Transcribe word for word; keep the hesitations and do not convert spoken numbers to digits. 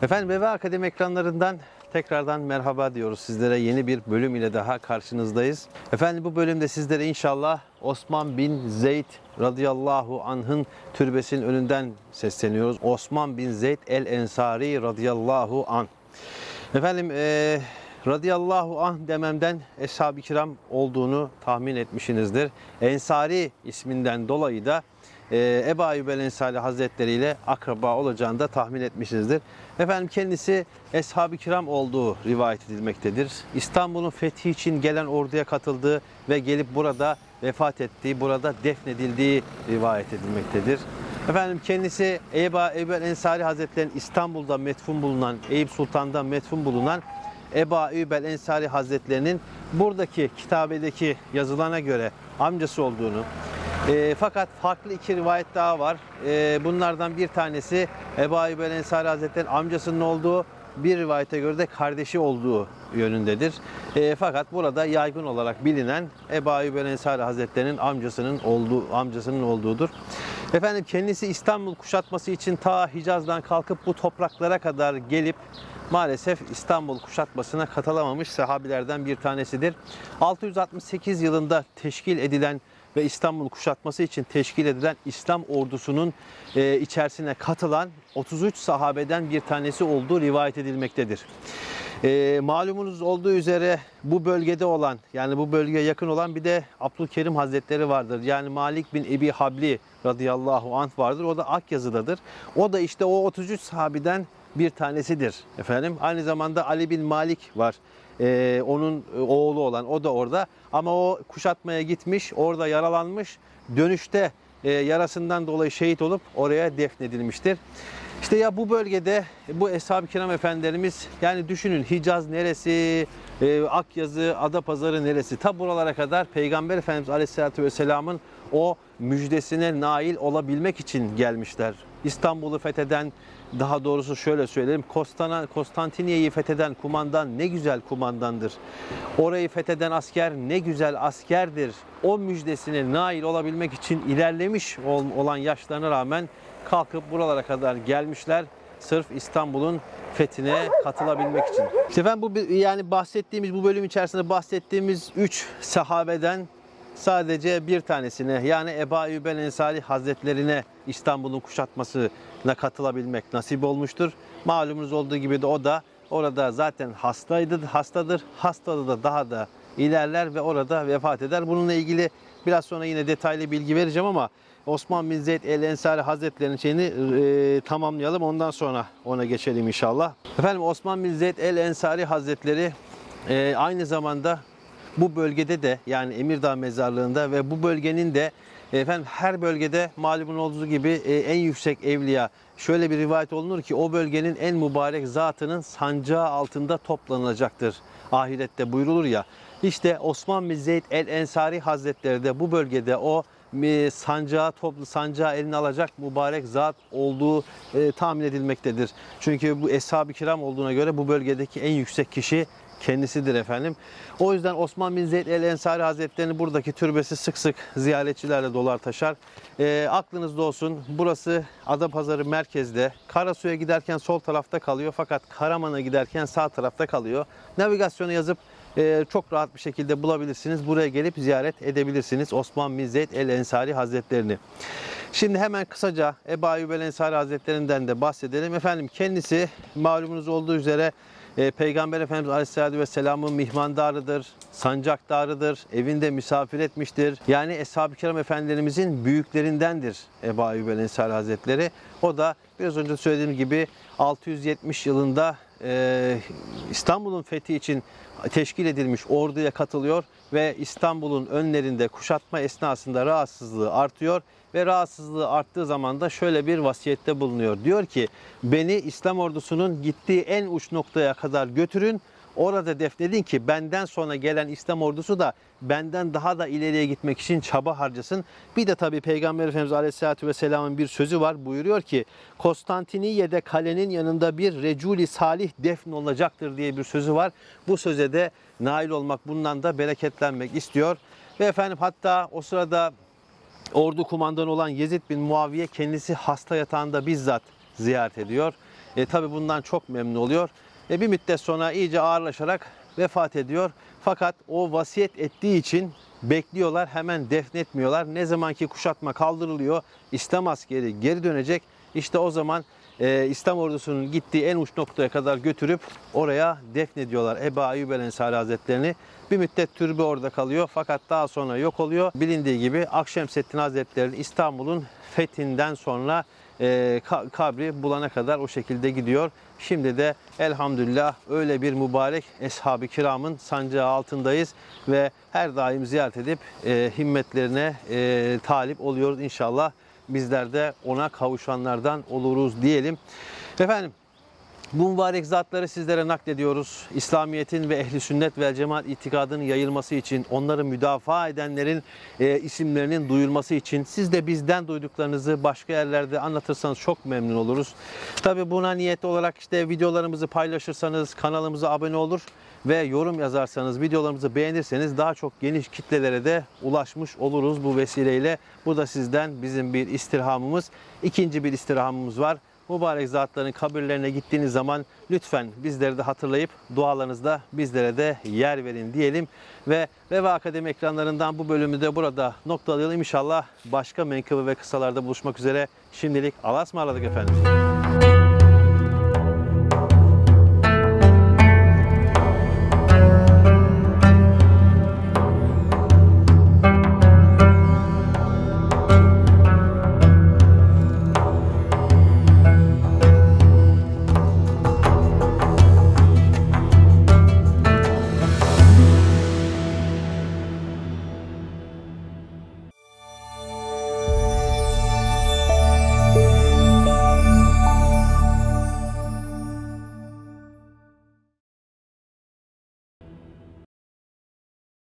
Efendim Veva Akademi ekranlarından tekrardan merhaba diyoruz sizlere. Yeni bir bölüm ile daha karşınızdayız. Efendim bu bölümde sizlere inşallah Osman bin Zeyd radıyallahu anh'ın türbesinin önünden sesleniyoruz. Osman bin Zeyd el-Ensari radıyallahu anh. Efendim e, radıyallahu anh dememden Eshab-ı Kiram olduğunu tahmin etmişsinizdir. Ensari isminden dolayı da Ee, Ebu Ayyub el-Ensari Hazretleri ile akraba olacağını da tahmin etmişizdir. Efendim kendisi Eshab-ı Kiram olduğu rivayet edilmektedir. İstanbul'un fethi için gelen orduya katıldığı ve gelip burada vefat ettiği, burada defnedildiği rivayet edilmektedir. Efendim kendisi Ebu Ayyub el-Ensari Hazretleri'nin İstanbul'da metfun bulunan, Eyüp Sultan'da metfun bulunan Ebu Ayyub el-Ensari Hazretleri'nin buradaki kitabedeki yazılana göre amcası olduğunu, E, fakat farklı iki rivayet daha var. E, bunlardan bir tanesi Ebu Ayyub el-Ensari Hazretleri'nin amcasının olduğu, bir rivayete göre de kardeşi olduğu yönündedir. E, fakat burada yaygın olarak bilinen Ebu Ayyub el-Ensari Hazretleri'nin amcasının olduğu amcasının olduğudur. Efendim kendisi İstanbul kuşatması için ta Hicaz'dan kalkıp bu topraklara kadar gelip maalesef İstanbul kuşatmasına katılamamış sahabilerden bir tanesidir. altı yüz altmış sekiz yılında teşkil edilen ve İstanbul kuşatması için teşkil edilen İslam ordusunun e, içerisine katılan otuz üç sahabeden bir tanesi olduğu rivayet edilmektedir. E, malumunuz olduğu üzere bu bölgede olan, yani bu bölgeye yakın olan bir de Abdülkerim Hazretleri vardır. Yani Malik bin Ebi Habli radıyallahu anh vardır. O da Akyazı'dadır. O da işte o otuz üç sahabeden bir tanesidir efendim. Aynı zamanda Ali bin Malik var. Ee, onun oğlu olan, o da orada. Ama o kuşatmaya gitmiş, orada yaralanmış. Dönüşte e, yarasından dolayı şehit olup oraya defnedilmiştir. İşte ya bu bölgede bu Eshab-ı Kiram efendilerimiz, yani düşünün Hicaz neresi, e, Akyazı, Adapazarı neresi, ta buralara kadar Peygamber Efendimiz Aleyhisselatü Vesselam'ın o müjdesine nail olabilmek için gelmişler. İstanbul'u fetheden, daha doğrusu şöyle söyleyelim, Konstantiniye'yi fetheden kumandan ne güzel kumandandır. Orayı fetheden asker ne güzel askerdir. O müjdesine nail olabilmek için ilerlemiş olan yaşlarına rağmen kalkıp buralara kadar gelmişler. Sırf İstanbul'un fethine katılabilmek için. İşte efendim bu, yani bahsettiğimiz, bu bölüm içerisinde bahsettiğimiz üç sahabeden sadece bir tanesine, yani Ebu Ayyub el-Ensari Hazretlerine İstanbul'un kuşatmasına katılabilmek nasip olmuştur. Malumunuz olduğu gibi de o da orada zaten hastaydı, hastadır. Hastalığı da daha da ilerler ve orada vefat eder. Bununla ilgili biraz sonra yine detaylı bilgi vereceğim ama Osman bin Zeyd el-Ensari Hazretleri'nin şeyini e, tamamlayalım. Ondan sonra ona geçelim inşallah. Efendim Osman bin Zeyd el-Ensari Hazretleri e, aynı zamanda bu bölgede de, yani Emirdağ mezarlığında ve bu bölgenin de efendim her bölgede malumun olduğu gibi e, en yüksek evliya, şöyle bir rivayet olunur ki o bölgenin en mübarek zatının sancağı altında toplanılacaktır. Ahirette buyrulur ya. İşte Osman bin Zeyd el-Ensari Hazretleri de bu bölgede o sancağı toplu sancağı eline alacak mübarek zat olduğu e, tahmin edilmektedir. Çünkü bu Eshab-ı Kiram olduğuna göre bu bölgedeki en yüksek kişi kendisidir efendim. O yüzden Osman bin Zeyd el-Ensari Hazretleri'nin buradaki türbesi sık sık ziyaretçilerle dolar taşar. E, aklınızda olsun, burası Adapazarı merkezde. Karasu'ya giderken sol tarafta kalıyor, fakat Karaman'a giderken sağ tarafta kalıyor. Navigasyonu yazıp e, çok rahat bir şekilde bulabilirsiniz. Buraya gelip ziyaret edebilirsiniz Osman bin Zeyd el-Ensari Hazretlerini. Şimdi hemen kısaca Ebu Ayyub el-Ensari Hazretlerinden de bahsedelim. Efendim kendisi malumunuz olduğu üzere E, Peygamber Efendimiz Aleyhisselatü Vesselam'ın mihmandarıdır, sancaktarıdır, evinde misafir etmiştir. Yani Eshab-ı Kiram Efendilerimizin büyüklerindendir Ebu Ayyub el-Ensari Hazretleri. O da biraz önce söylediğim gibi altı yüz yetmiş yılında e, İstanbul'un fethi için teşkil edilmiş orduya katılıyor ve İstanbul'un önlerinde kuşatma esnasında rahatsızlığı artıyor. Ve rahatsızlığı arttığı zaman da şöyle bir vasiyette bulunuyor. Diyor ki, beni İslam ordusunun gittiği en uç noktaya kadar götürün. Orada defnedin ki benden sonra gelen İslam ordusu da benden daha da ileriye gitmek için çaba harcasın. Bir de tabii Peygamber Efendimiz Aleyhisselatü Vesselam'ın bir sözü var. Buyuruyor ki, Konstantiniye'de kalenin yanında bir reculi salih defn olacaktır diye bir sözü var. Bu söze de nail olmak, bundan da bereketlenmek istiyor. Ve efendim hatta o sırada ordu kumandanı olan Yezid bin Muaviye kendisi hasta yatağında bizzat ziyaret ediyor. E, tabii bundan çok memnun oluyor. E, bir müddet sonra iyice ağırlaşarak vefat ediyor. Fakat o vasiyet ettiği için bekliyorlar, hemen defnetmiyorlar. Ne zamanki kuşatma kaldırılıyor, İslam askeri geri dönecek. İşte o zaman e, İslam ordusunun gittiği en uç noktaya kadar götürüp oraya defnediyorlar Ebu Ayyub el-Ensari Hazretlerini. Bir müddet türbe orada kalıyor fakat daha sonra yok oluyor. Bilindiği gibi Akşemseddin Hazretleri'nin İstanbul'un fethinden sonra e, kabri bulana kadar o şekilde gidiyor. Şimdi de elhamdülillah öyle bir mübarek Eshab-ı Kiram'ın sancağı altındayız ve her daim ziyaret edip e, himmetlerine e, talip oluyoruz inşallah. Bizler de ona kavuşanlardan oluruz diyelim. Efendim, bu mübarek zatları sizlere naklediyoruz. İslamiyet'in ve ehli sünnet vel cemaat itikadının yayılması için, onları müdafaa edenlerin e, isimlerinin duyulması için, siz de bizden duyduklarınızı başka yerlerde anlatırsanız çok memnun oluruz. Tabi buna niyet olarak işte videolarımızı paylaşırsanız, kanalımıza abone olur ve yorum yazarsanız, videolarımızı beğenirseniz daha çok geniş kitlelere de ulaşmış oluruz bu vesileyle. Bu da sizden bizim bir istirhamımız. İkinci bir istirhamımız var. Mübarek zatların kabirlerine gittiğiniz zaman lütfen bizleri de hatırlayıp dualarınızda bizlere de yer verin diyelim. Ve Reva Akademi ekranlarından bu bölümü de burada noktalayalım. İnşallah başka menkıbe ve kısalarda buluşmak üzere. Şimdilik Allah'a ısmarladık efendim.